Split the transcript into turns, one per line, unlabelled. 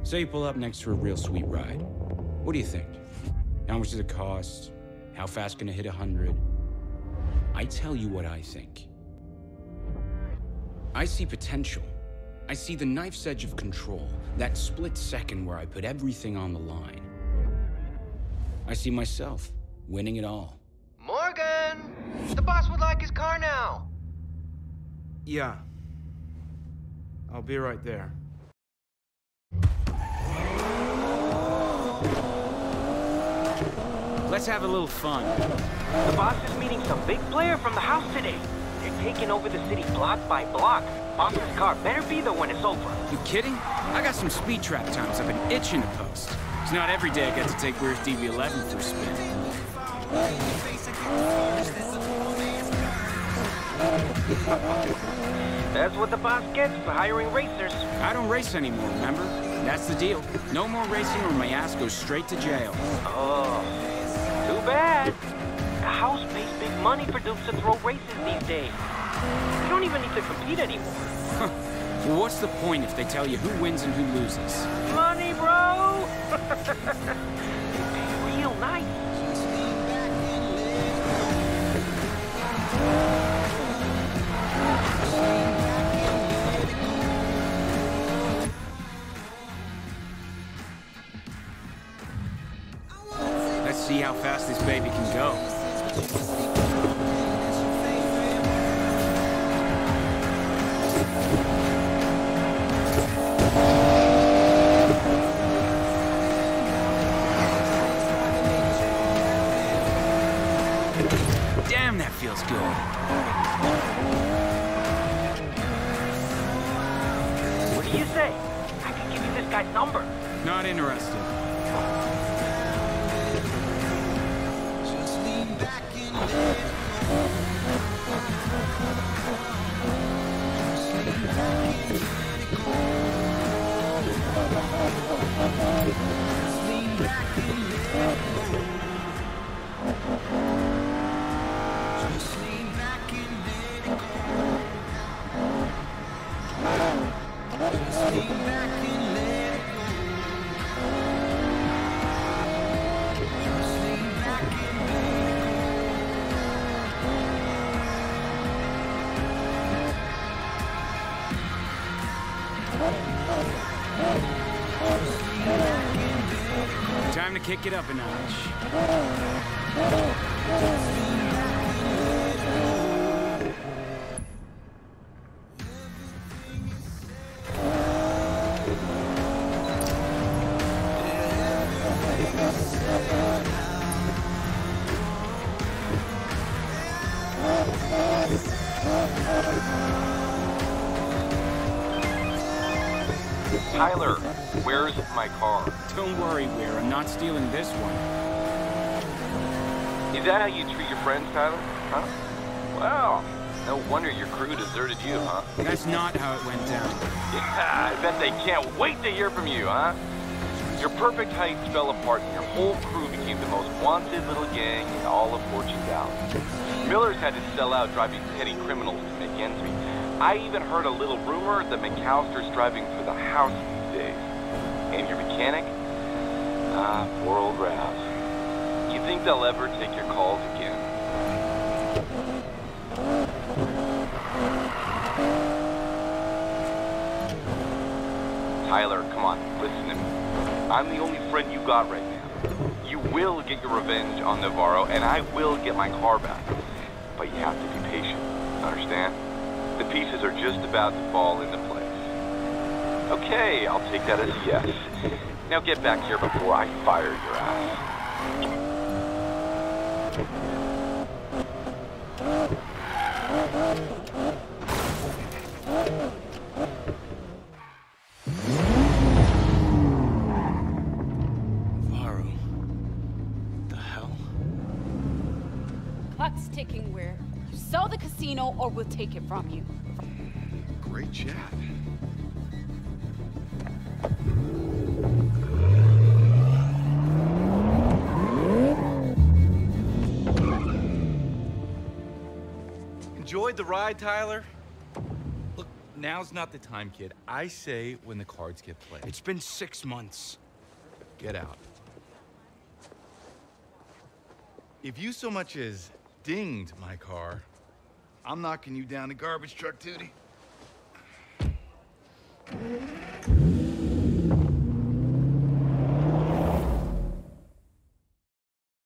Say you pull up next to a real sweet ride. What do you think? How much does it cost? How fast can it hit 100? I tell you what I think. I see potential. I see the knife's edge of control, that split second where I put everything on the line. I see myself winning it all.
Morgan! The boss would like his car now.
Yeah. I'll be right there. Let's have a little fun.
The boss is meeting some big player from the house today. They're taking over the city block by block. Boss's car better be there when it's over.
You kidding? I got some speed trap times I've been itching to post. It's not every day I get to take Weir's DB11 for a spin.
That's what the boss gets for hiring racers.
I don't race anymore, remember? That's the deal. No more racing or my ass goes straight to jail.
Oh, too bad. The house pays big money for dudes to throw races these days. You don't even need to compete anymore.
Well, what's the point if they tell you who wins and who loses?
Money, bro! Real nice.
Let's see how fast this baby can go. Damn, that feels good.
What do you say? I can give you this guy's number.
Not interested. Time to kick it up a notch.
Tyler, where's my car?
Don't worry, Weir. I'm not stealing this one.
Is that how you treat your friends, Tyler? Huh? Wow. No wonder your crew deserted you, huh?
That's not how it went down.
Yeah, I bet they can't wait to hear from you, huh? Your perfect heist fell apart and your whole crew became the most wanted little gang in all of Fortune Valley. Miller's had to sell out driving petty criminals to make ends meet. I even heard a little rumor that McAllister's driving for the house these days. And your mechanic? Ah, poor old Rav. You think they'll ever take your calls again? Tyler, come on, listen to me. I'm the only friend you got right now. You will get your revenge on Navarro, and I will get my car back. But you have to be patient, understand? The pieces are just about to fall into place. Okay, I'll take that as a yes. Now get back here before I fire your ass.
Varro. The hell?
Clock's ticking, Weir. You sell the casino or we'll take it from you.
Great chat.
Enjoyed the ride, Tyler? Look, Now's not the time, kid. I say when the cards get played.
It's been 6 months.
Get out. If you so much as dinged my car, I'm knocking you down the garbage truck, Tootie.